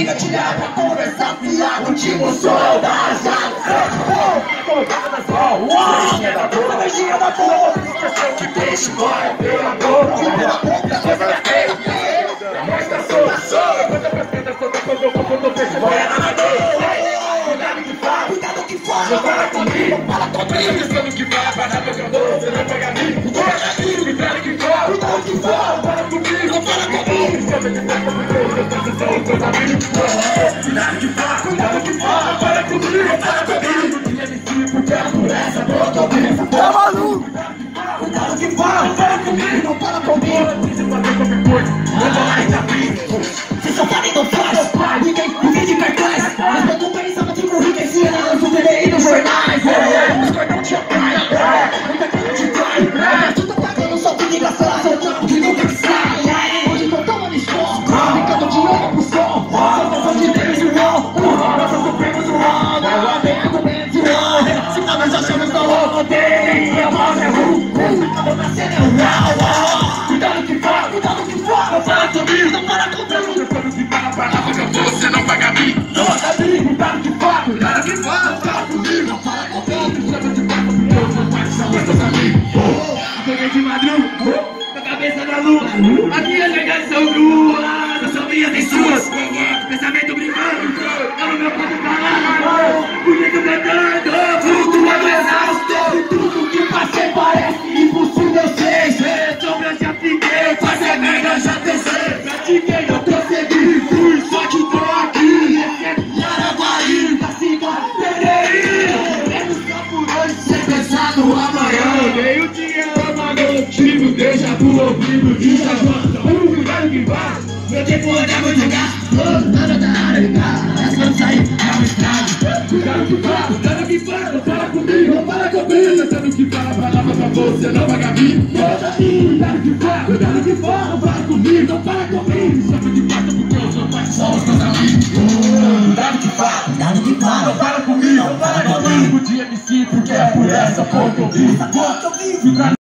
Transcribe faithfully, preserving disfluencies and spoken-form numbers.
engatilhar pra conversar, fiado, te mostrou da jato. Colocada só, uau! Energia da boa, que deixa embora pela boca. Pela boca, você vai ter. Mostra a solução. Quando eu preciso, eu tô quando eu tô percebendo. Cuidado que fala, cuidado que fala. Não fala comigo, não fala comigo. Pensando que fala, para nada que eu dou, você não pega mim. Cuidado que fala, cuidado que fala. Fala comigo, não fala comigo. Sabe que tá comigo, eu faço só os teus amigos. Cuidado que fala, cuidado que fala. Fala comigo, não fala comigo. Tinha me sigo, porque é por essa dor que eu vivo. Tá maluco? Cuidado que fala, fala comigo, não fala comigo. Se fazer qualquer coisa, eu vou lá e tá vivo. Se só fala e não faz, ninguém, ninguém de cartaz. Mas quando pensava de corrida esse ano, eu superei nos jornais. Os cordão te atraem, muita coisa te trai. Tu tá pagando só de ligação, seu trampo que nunca sai. Hoje tô tomando escola, brincando de olho pro sol. Só pensando de Deus e irmão, nós só sofremos um ano. Eu adendo menos um ano, se nós achamos não vou odeio. Eu moro é ruim, eu na cena é um uau. Cuidado que fala, cuidado que fala. Não fala comigo, não fala comigo. Palavra que eu vou, você não paga a mim. Não paga a mim, cuidado que fala, cuidado que fala. Não fala comigo, não fala comigo. Chama de papo, porque eu sou pai, são meus amigos. Peguei de madruga, na cabeça da lua. As minhas verdades são duas, não são minhas nem suas. Pensamento brincando, eu no meu ponto falando. Bonito cantando, flutuando exausto. Tudo que passei parece impossível ser. Sobre eu já fiquei, fazer merda eu já testei. Pratiquei, não consegui, fui, só que tô aqui. Esse é Araguari, da cidade P D I. Menos só por hoje, ser pensado amanhã. Meio dia, ama notivo, deixa pro ouvido de Jajota. Um cuidado que vai, meu tempo anda muito gasto. Nada da área ligada, essa quando sair é um estrago. Cuidado que fala, cuidado que fala, não fala comigo, não fala comigo. Pensando que fala a palavra pra você, não paga a mim. Cuidado que fala, cuidado que fala, não fala comigo, não fala comigo. Chama de pata porque eu sou pai, só os meus amigos. Cuidado que fala, cuidado que fala, não fala comigo, não fala comigo. Podia me sim, porque é por essa porra que eu vivo.